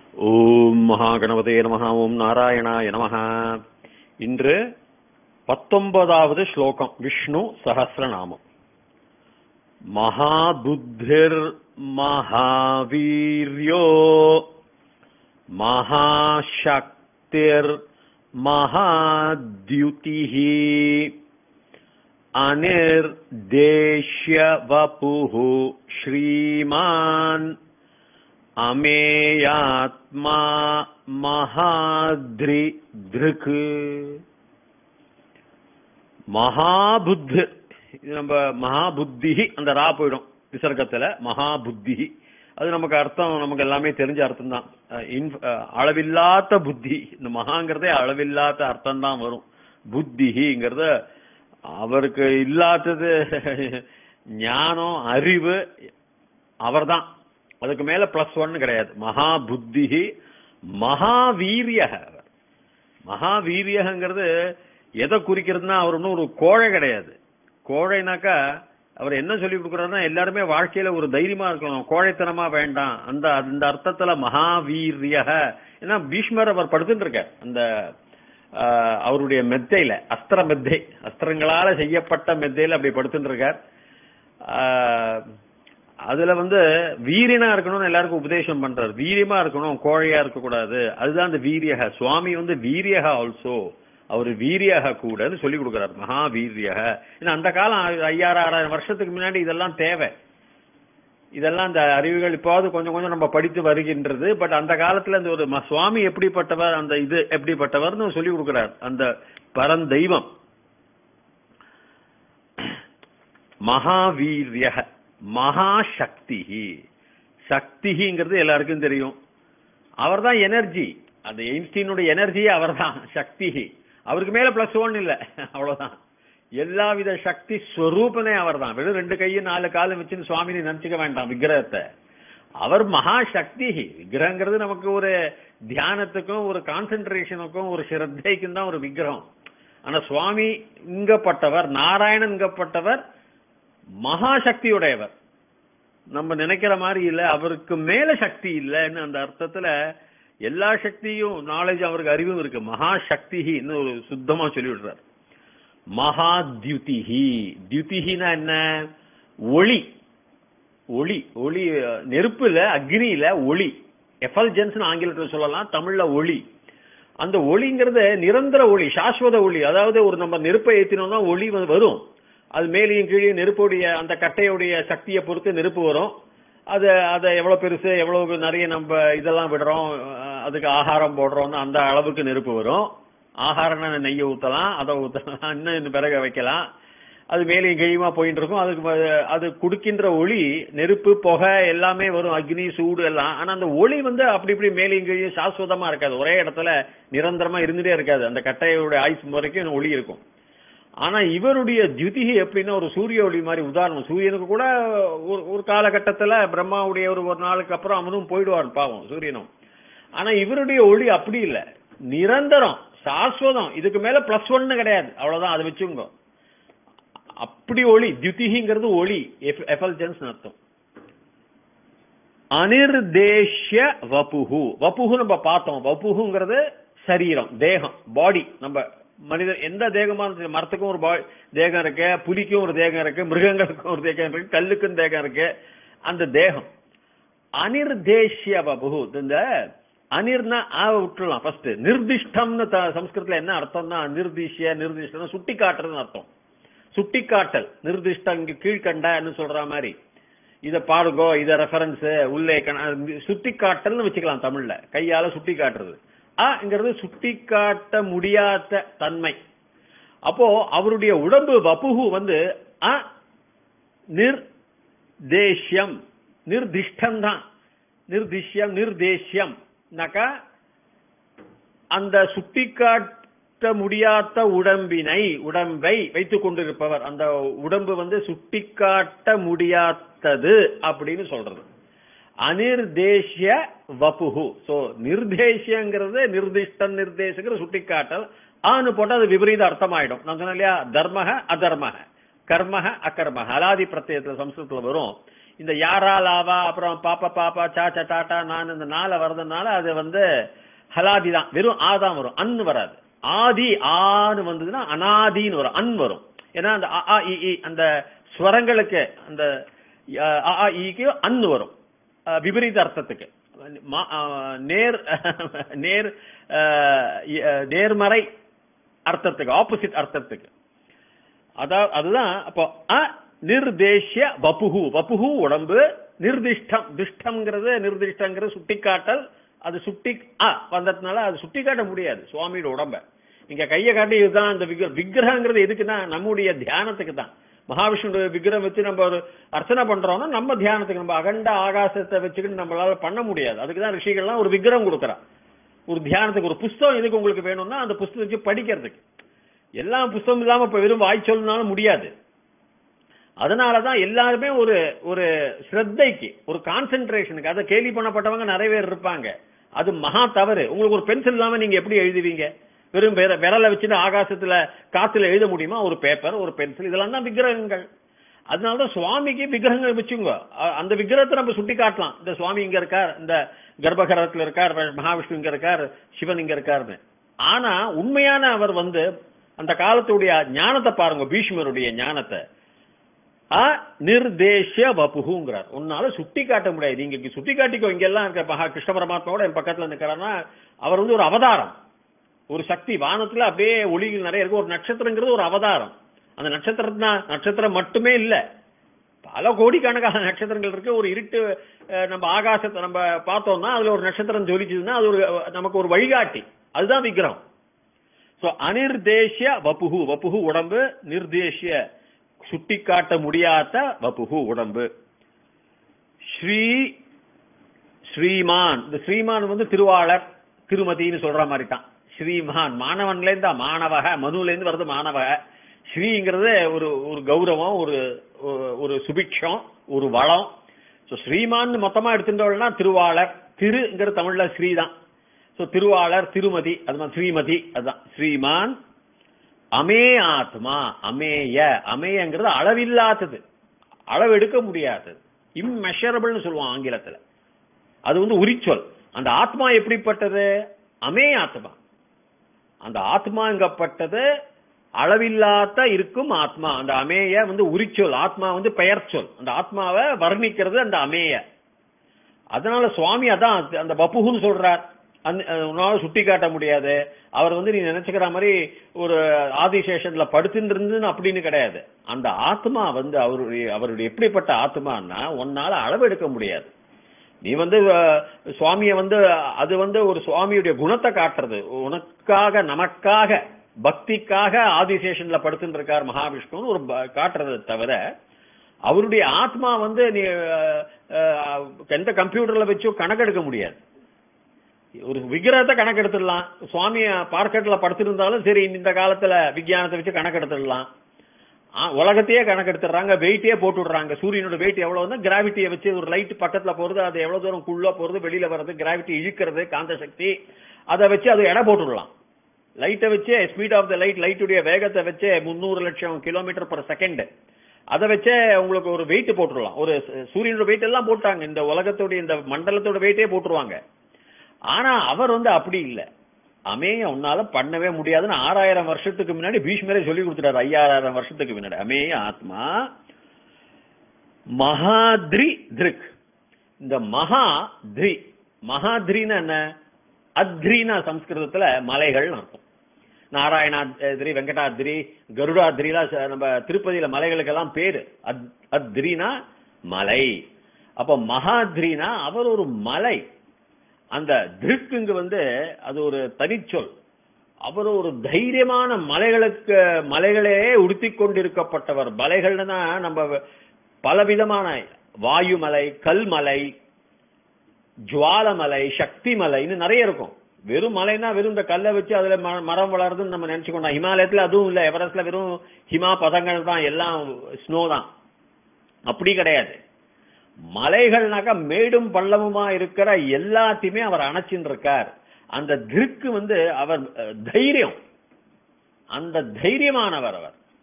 ஓம் மகாகணபதே நமஹ. ஓம் நாராயணாய நமஹ. இன்று 19வது ஸ்லோகம், விஷ்ணு சஹஸ்ரநாமம். மகாபுத்திர் மகாவீர்யோ மகாசக்திர் மகாத்யுதிஹி அனிர்தேஷ்ய வபுஹு ஸ்ரீமான் அமேயாத்மா மகாத்ரி திருக். மகாபுத்தி, இது நம்ம மகாபுத்தி, அந்த ரா போயிடும் விசர்க்கத்துல. மகாபுத்தி அது நமக்கு அர்த்தம், நமக்கு எல்லாமே தெரிஞ்ச அர்த்தம் தான். அளவில்லாத புத்தி, இந்த மகாங்கிறதே அளவில்லாத அர்த்தம் தான் வரும். புத்திங்கிறத அவருக்கு இல்லாதது ஞானம், அறிவு அவர்தான். அதுக்கு மேல +1 கிடையாது. மகாபுத்தி மகாவீரிய. மகாவீரியங்கிறது எதை குறிக்கிறதுனா, அவர் ஒன்றும் ஒரு கோழை கிடையாது. கோழைனாக்கா அவர் என்ன சொல்லி கொடுக்குறாருன்னா, எல்லாருமே வாழ்க்கையில ஒரு தைரியமா இருக்கணும், கோழைத்தனமா வேண்டாம். அந்த அர்த்தத்துல மகாவீரிய. ஏன்னா பீஷ்மர் அவர் படுத்துட்டு இருக்கார் அந்த அவருடைய மெத்தையில, அஸ்திர மெத்தை, அஸ்திரங்களால செய்யப்பட்ட மெத்தையில அப்படி படுத்துட்டு இருக்கார். அதுல வீரியனா இருக்கணும்னு எல்லாருக்கும் உபதேசம் பண்றாரு. வீரியமா இருக்கணும், கோழையா இருக்கக்கூடாது. அதுதான் அந்த வீரியக. சுவாமி வீரியக ஆல்சோ, அவர் வீரியக கூடன்னு சொல்லி கொடுக்கிறார். மகாவீரியக. ஏன்னா அந்த காலம் 5000-6000 வருஷத்துக்கு முன்னாடி இதெல்லாம் தேவை. இதெல்லாம் இந்த அறிவுகள் இப்பாவது கொஞ்சம் கொஞ்சம் நம்ம படித்து வருகின்றது. பட் அந்த காலத்துல இந்த ஒரு சுவாமி எப்படிப்பட்டவர், அந்த இது எப்படிப்பட்டவர்னு சொல்லி கொடுக்கிறார் அந்த பரந்தெய்வம். மகாவீரியக மகாசக்தி. சக்திங்கிறது எல்லாருக்கும் தெரியும். அவர் தான் எனர்ஜி. அந்த எயின்ஸ்டீனுடைய எனர்ஜியே அவர் தான் சக்தி. அவருக்கு மேல +1 இல்ல, அவ்வளவுதான். எல்லாவித சக்தி ஸ்வரூபனே அவர் தான். வெறும் 2 கையும் 4 காலும் வச்சுன்னு சுவாமின்னு நினைச்சுக்க வேண்டாம் விக்கிரகத்தை. அவர் மகாசக்தி. விக்கிரகங்கிறது நமக்கு ஒரு தியானத்துக்கும் ஒரு கான்சென்ட்ரேஷனுக்கும் ஒரு ஸ்ரத்தைக்கும் தான் ஒரு விக்கிரகம். ஆனா சுவாமி இங்கப்பட்டவர், நாராயணன் இங்கப்பட்டவர், மகாசக்தியுடையவர். நம்ம நினைக்கிற மாதிரி இல்ல, அவருக்கு மேல சக்தி இல்லைன்னு அந்த அர்த்தத்துல எல்லா சக்தியும், நாலேஜ், அவருக்கு அறிவும் இருக்கு. மகாசக்தின்னு ஒரு சுத்தமா சொல்லி விடுறார். மகாத்யுதிஹி. தியுதிஹினா என்ன? ஒளி. ஒளி, ஒளி, நெருப்புல, அக்னியில ஒளி. எஃபல்ஜென்ஸ் ஆங்கிலத்தில் சொல்லலாம், தமிழ்ல ஒளி. அந்த ஒளிங்கிறது நிரந்தர ஒளி, சாஸ்வத ஒளி. அதாவது ஒரு நம்ம நெருப்பை ஏற்றினோம்னா ஒளி வரும். அது மேலேயும் கீழே நெருப்புடைய அந்த கட்டையுடைய சக்தியை பொறுத்து நெருப்பு வரும். அதை எவ்வளவு பெருசு, எவ்வளவு நிறைய நம்ம இதெல்லாம் விடுறோம், அதுக்கு ஆகாரம் போடுறோம்னு அந்த அளவுக்கு நெருப்பு வரும். ஆகாரம் நெய்யை ஊத்தலாம், அதை ஊத்தலாம், இன்னும் பிறகு வைக்கலாம். அது மேலேயும் கீழுமா போயிட்டு இருக்கும். அதுக்கு அது கொடுக்கின்ற ஒளி, நெருப்பு, புகை எல்லாமே வரும், அக்னி, சூடு எல்லாம். ஆனா அந்த ஒளி அப்படி இப்படி மேலேயும் கீழே சாஸ்வதமா இருக்காது, ஒரே இடத்துல நிரந்தரமா இருந்துட்டே இருக்காது. அந்த கட்டையுடைய ஆயுசு வரைக்கும் ஒளி இருக்கும். ஆனா இவருடைய தியுதிகி எப்படின்னா, ஒரு சூரிய ஒளி மாதிரி. உதாரணம், சூரியனுக்கு கூட ஒரு காலகட்டத்துல பிரம்மாவுடைய ஒரு நாளுக்கு அப்புறம் அவனும் போயிடுவார் பாவம், சூரியனும். ஆனா இவருடைய ஒளி அப்படி இல்ல, நிரந்தரம், சாஸ்வதம். இதுக்கு மேல +1 கிடையாது, அவ்வளவுதான். அதை வச்சுங்க. அப்படி ஒளி. தியுதிகிங்கிறது ஒளி, எஃபல்ஜென்ஸ் அர்த்தம். அனிர்தேஷ்ய வபுஹு. வபுஹு நம்ம பார்த்தோம். வபுஹுங்கிறது சரீரம், தேகம், பாடி. நம்ம மனிதர் எந்த தேகமா, மரத்துக்கும் ஒரு தேகம் இருக்கு, புலிக்கும் ஒரு தேகம் இருக்கு, மிருகங்களுக்கும் ஒரு தேகம் இருக்கு, கல்லுக்கும் தேகம் இருக்கு. அந்த தேகம் அனிர்தேஷ்ய வபுஹு. இந்த அனிர்னா விட்டுலாம் ஃபர்ஸ்ட். நிர்திஷ்டம்னு சம்ஸ்கிருதத்துல என்ன அர்த்தம்னா, நிர்திஷ்ய, நிர்திஷ்டம் சுட்டி காட்டுறதுன்னு அர்த்தம். சுட்டி காட்டல், நிர்திஷ்டம், இங்க கீழ்கண்டன்னு சொல்ற மாதிரி. இத பாருங்கோ, இத ரெஃபரன்ஸ் உள்ளே சுட்டி காட்டல்னு வச்சுக்கலாம் தமிழ்ல. கையால சுட்டி காட்டுறது. ங்கிறது சுட்டி காட்ட முடியாத தன்மை. அப்போ அவருடைய உடம்பு வபுஹு நிர்தேஷ்யம், நிர்திஷ்டம் தான். நிர்திஷ்யம், நிர்தேஷ்யம் அந்த சுட்டி காட்ட முடியாத உடம்பை வைத்துக் கொண்டிருப்பவர். அந்த உடம்பு சுட்டி காட்ட முடியாதது அப்படின்னு சொல்றது. அனிர்தேஷ்ய வபுஹு. சோ நிர்தேஷ்யங்கிறது நிர்திஷ்டம், நிர்தேசங்கிற சுட்டிக்காட்டல். ஆனு போட்டா அது விபரீத அர்த்தம் ஆயிடும். நான் சொன்னேன் இல்லையா, தர்மக அதர்மக, கர்மக அகர்மக, அலாதி பிரத்யத்துல சம்ஸ்கிருதத்துல வரும். இந்த யாரா லாவா அப்புறம் பாப்பா பாப்பா சாச்சா டாட்டா நான் இந்த நாளை வர்றதுனால அது வந்து ஹலாதி தான், வெறும் ஆ தான் வரும், அன்னு வராது. ஆதி ஆன்னு வந்ததுன்னா அனாதின்னு வரும், அன் வரும். ஏன்னா அந்த அ இ அந்த ஸ்வரங்களுக்கு அந்த அ இக்கு அன்னு வரும் விபரீத அர்த்தத்துக்கு, நேர் நேர் நேர்மறை அர்த்தத்துக்கு, ஆப்போசிட் அர்த்தத்துக்கு. அதுதான் அப்போ நிர்தேஷ்ய வபுகு, வபுகு உடம்பு, நிர்திஷ்டம், திஷ்டம்ங்கிறது நிர்திஷ்டங்கிறது சுட்டிக்காட்டல், அது சுட்டி வந்ததுனால அது சுட்டி காட்ட முடியாது சுவாமியோட உடம்ப. இங்க கையை காட்டி இதுதான் அந்த விக்கிரகங்கிறது எதுக்குன்னா நம்முடைய தியானத்துக்கு தான். மகாவிஷ்ணு விக்கிரகம் வச்சு நம்ம ஒரு அர்ச்சனை பண்றோம்னா நம்ம தியானத்துக்கு, நம்ம அகண்ட ஆகாசத்தை வச்சுக்கிட்டு நம்மளால பண்ண முடியாது. அதுக்குதான் ரிஷிகள்லாம் ஒரு விக்கிரகம் கொடுக்குறான் ஒரு தியானத்துக்கு. ஒரு புஸ்தகம் எதுக்கு உங்களுக்கு வேணும்னா அந்த புஸ்தகம் வச்சு படிக்கிறதுக்கு. எல்லா புஸ்தகம் இல்லாம இப்ப வெறும் வாய் சொல்லனாலும் முடியாது. அதனாலதான் எல்லாருமே ஒரு ஒரு ஸ்ரத்தைக்கு, ஒரு கான்சென்ட்ரேஷனுக்கு, அதை கேலி பண்ணப்பட்டவங்க நிறைய பேர் இருப்பாங்க. அது மகா தவறு. உங்களுக்கு ஒரு பென்சில் இல்லாம நீங்க எப்படி எழுதுவீங்க? வெறும் விரலை வச்சுட்டு ஆகாசத்துல காத்துல எழுத முடியுமா? ஒரு பேப்பர், ஒரு பென்சில், இதெல்லாம் தான் விக்கிரகங்கள். அதனாலதான் சுவாமிக்கு விக்கிரகங்கள் வச்சுங்க. அந்த விக்கிரகத்தை நம்ம சுட்டி காட்டலாம், இந்த சுவாமி இங்க இருக்கார், இந்த கர்ப்பகிரகத்துல இருக்கார், மகாவிஷ்ணு இங்க இருக்கார், சிவன் இங்க இருக்காருன்னு. ஆனா உண்மையான அவர் வந்து அந்த காலத்துடைய ஞானத்தை பாருங்க, பீஷ்மருடைய ஞானத்தை. நிர்தேஷ வபுகுங்கிறார். உன்னால சுட்டி காட்ட முடியாது, நீங்க சுட்டி காட்டிக்கோ. இங்க எல்லாம் இருக்க மகா கிருஷ்ண பரமாத்மாவோட என் பக்கத்துல நிக்கிறாருன்னா அவர் வந்து ஒரு அவதாரம், ஒரு சக்தி. வானத்துல அப்படியே ஒளிகள் நிறைய இருக்கு. ஒரு நட்சத்திரங்கிறது ஒரு அவதாரம். அந்த நட்சத்திரம் மட்டுமே இல்ல, பல கோடிக்கணக்கான நட்சத்திரங்கள் இருக்கு. ஒரு இருட்டு நம்ம ஆகாசத்தை நம்ம பார்த்தோம்னா அதுல ஒரு நட்சத்திரம் ஜொலிச்சதுன்னா அது ஒரு நமக்கு ஒரு வழிகாட்டி. அதுதான் விக்கிரகம். சோ அனிர்தேஷ்ய வபுகு, வபுகு உடம்பு, நிர்தேஷ்ய சுட்டி காட்ட முடியாத வபுகு உடம்பு. ஸ்ரீமான், இந்த ஸ்ரீமான் வந்து திருவாளர் திருமதின்னு சொல்ற மாதிரி தான். ஸ்ரீமான் மாணவன்ல இருந்தா மாணவக, மனுல இருந்து வருது மாணவக. ஸ்ரீங்கிறது ஒரு ஒரு கௌரவம், ஒரு ஒரு சுபிக்ஷம், ஒரு வளம். ஸ்ரீமான் மொத்தமா எடுத்துட்டோம்னா திருவாளர், திருங்கிற தமிழ்ல ஸ்ரீ தான். திருவாளர், திருமதி, அதுதான் ஸ்ரீமதி, அதுதான் ஸ்ரீமான். அமே ஆத்மா, அமேய, அமேயங்கிறது அளவில்லாதது, அளவு எடுக்க முடியாதது, இம்மெஷரபிள்னு சொல்லுவான் ஆங்கிலத்துல. அது வந்து உரிச்சொல். அந்த ஆத்மா எப்படிப்பட்டது? அமே ஆத்மா. அந்த ஆத்மாங்கப்பட்டது அளவில்லாத இருக்கும் ஆத்மா. அந்த அமேய வந்து உரிச்சொல், ஆத்மா வந்து பெயர் சொல். அந்த ஆத்மாவை வர்ணிக்கிறது அந்த அமேய. அதனால சுவாமி அதான் அந்த வபுகுன்னு சொல்றார். உன்னால சுட்டி காட்ட முடியாது. அவர் வந்து நீ நினைச்சுக்கிற மாதிரி ஒரு ஆதிசேஷன்ல படுத்துட்டு இருந்து அப்படின்னு கிடையாது. அந்த ஆத்மா வந்து அவருடைய எப்படிப்பட்ட ஆத்மான்னா உன்னால அளவு எடுக்க முடியாது. நீ வந்து சுவாமிய வந்து அது வந்து ஒரு சுவாமியுடைய குணத்தை காட்டுறது. உனக்காக நமக்காக பக்திக்காக ஆதிசேஷன்ல படுத்துட்டு இருக்கார் மகாவிஷ்ணுன்னு ஒரு காட்டுறது தவிர அவருடைய ஆத்மா வந்து நீ எந்த கம்ப்யூட்டர்ல வச்சோ கணக்கெடுக்க முடியாது. ஒரு விக்கிரகத்தை கணக்கெடுத்துடலாம். சுவாமிய பார்க்கெட்ல படுத்திருந்தாலும் சரி, இந்த காலத்துல விஞ்ஞானத்தை வச்சு கணக்கெடுத்துடலாம். உலகத்தையே கணக்கெடுத்துறாங்க, வெயிட்டே போட்டு விடுறாங்க. சூரியனோட வெயிட் எவ்வளவுன்னா கிராவிட்டியை வச்சு ஒரு லைட் பக்கத்துல போறது, அது எவ்வளவு தூரம் குள்ள போறது, வெளியில வர்றது, கிராவிட்டி இழுக்கிறது, காந்த சக்தி, அதை வச்சு அது எடை போட்டுடலாம். லைட்டை வச்சு ஸ்பீட் ஆஃப் த லைட், லைட்டுடைய வேகத்தை வச்சு 300 லட்சம் கிலோமீட்டர் பர் செகண்ட், அதை வச்சே உங்களுக்கு ஒரு வெயிட் போட்டுடலாம். ஒரு சூரியனோட வெயிட் எல்லாம் போட்டாங்க, இந்த உலகத்துடைய இந்த மண்டலத்தோட வெயிட்டே போட்டுருவாங்க. ஆனா அவர் வந்து அப்படி இல்லை. அமேய உன்னால பண்ணவே முடியாதுன்னு 6000 வருஷத்துக்கு முன்னாடி பீஷ்மரே சொல்லி கொடுத்துட்டாரு. 5000 வருஷத்துக்கு முன்னாடி அமேய ஆத்மா மகாத்ரி திருக். இந்த மகாத்ரி, மகாத்ரின்னு என்ன? அத்ரினா சம்ஸ்கிருதத்துல மலைகள் அர்த்தம். நாராயணாத்ரி, வெங்கடாத்ரி, கருடாத்ரிலாம் நம்ம திருப்பதியில மலைகளுக்கெல்லாம் பேரு. அத்ரினா மலை. அப்ப மகாத்ரினா அவர் ஒரு மலை. அந்த திருக்குங்க வந்து அது ஒரு தனிச்சொல். அவர் ஒரு தைரியமான மலைகளுக்கு மலைகளே உடுத்தி கொண்டிருக்கப்பட்டவர். மலைகள்னா நம்ம பலவிதமான வாயுமலை, கல்மலை, ஜுவாலமலை, சக்தி மலைன்னு நிறைய இருக்கும். வெறும் மலைனா வெறும் இந்த கல்லை வச்சு அதுல மரம் வளருதுன்னு நம்ம நினைச்சுக்கோண்டா. ஹிமாலயத்துல அதுவும் இல்ல, எவரெஸ்ட்ல வெறும் ஹிமா பதங்கள் தான், எல்லாம் ஸ்னோ தான். அப்படி கிடையாது. மலைகள்னாக்கா மேடும் பள்ளமுமா இருக்கிற எல்லாத்தையுமே அவர் அணைச்சின்னு இருக்கார். அந்த திருக்கு வந்து அவர் தைரியம், அந்த தைரியமானவர் அவர்.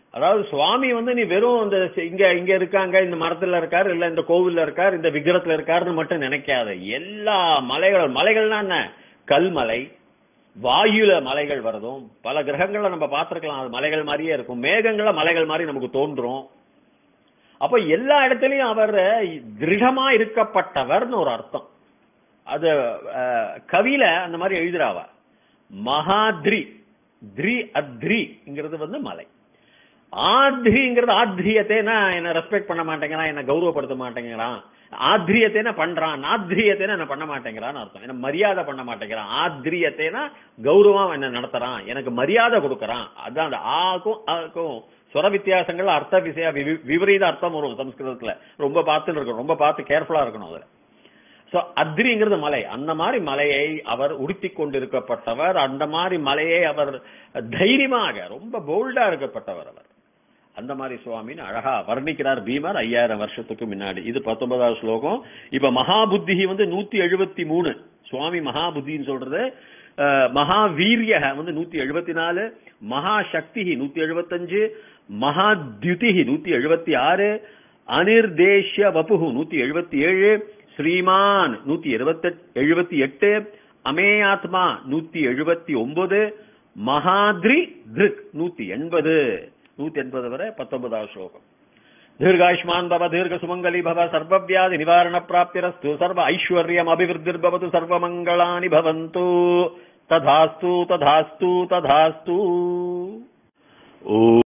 அதாவது சுவாமி வந்து நீ வெறும் இந்த இங்க இருக்காங்க, இந்த மரத்துல இருக்காரு, இல்ல இந்த கோவில்ல இருக்காரு, இந்த விக்கிரத்துல இருக்காருன்னு மட்டும் நினைக்காத. எல்லா மலைகள்னா என்ன? கல்மலை, வாயுல மலைகள் வருதும், பல கிரகங்கள்ல நம்ம பார்த்திருக்கலாம், அது மலைகள் மாதிரியே இருக்கும். மேகங்கள மலைகள் மாதிரி நமக்கு தோன்றும். அப்ப எல்லா இடத்துலயும் அவர் திருடமா இருக்கப்பட்டவர்னு ஒரு அர்த்தம். அது கவியில அந்த மாதிரி எழுதுறாவ. மகாத்ரி, த்ரி அத்ரிங்கிறது வந்து மலை. ஆத்ரிங்கிறது ஆத்ரியத்தைனா என்ன ரெஸ்பெக்ட் பண்ண மாட்டேங்கிறான், என்ன கௌரவப்படுத்த மாட்டேங்கிறான். ஆத்ரியத்தைனா பண்றான், நாத்ரியத்தைனா என்ன பண்ண மாட்டேங்கிறான்னு அர்த்தம். என்ன மரியாதை பண்ண மாட்டேங்கிறான். ஆத்ரியத்தைனா கௌரவம் என்ன நடத்துறான், எனக்கு மரியாதை கொடுக்கறான். அதான் அந்த ஆக்கும் சுர வித்தியாசங்கள் அர்த்த விசய விபரீத அர்த்தம் வரும் சம்ஸ்கிருதத்துல. ரொம்ப பார்த்துட்டு இருக்கணும், ரொம்ப பார்த்து கேர்ஃபுல்லா இருக்கணும் அதுல. சோ அத்ரிங்கிறது மலை. அந்த மாதிரி மலையை அவர் உடுத்தி கொண்டிருக்கப்பட்டவர். அந்த மாதிரி மலையை அவர் தைரியமாக ரொம்ப போல்டா இருக்கப்பட்டவர் அவர். அந்த மாதிரி சுவாமின்னு அழகா வர்ணிக்கிறார் பீமர் 5000 வருஷத்துக்கு முன்னாடி. இது 19வது ஸ்லோகம். இப்ப மகாபுத்தி வந்து 173. சுவாமி மகாபுத்தின்னு சொல்றது. மகாவீரிய வந்து 174, மகாசக்தி 175, மகாத்யுதி 176, அனிர்தேஷ்ய வபு 177, ஸ்ரீமான் 178, அமேயாத்மா 179, மகாத்ரி திருக் 180. 180 வரை 19வது ஸ்லோகம். தீர்காயுஷ்மான் பவ, தீர்க சுமங்கலி பவ, சர்வவியாதி நிவாரண பிராப்திரஸ்து, சர்வ ஐஸ்வர்யம் அபிவிருத்திர்பவது, சர்வமங்களானி பவந்து. ததாஸ்து ததாஸ்து ததாஸ்து. ஓ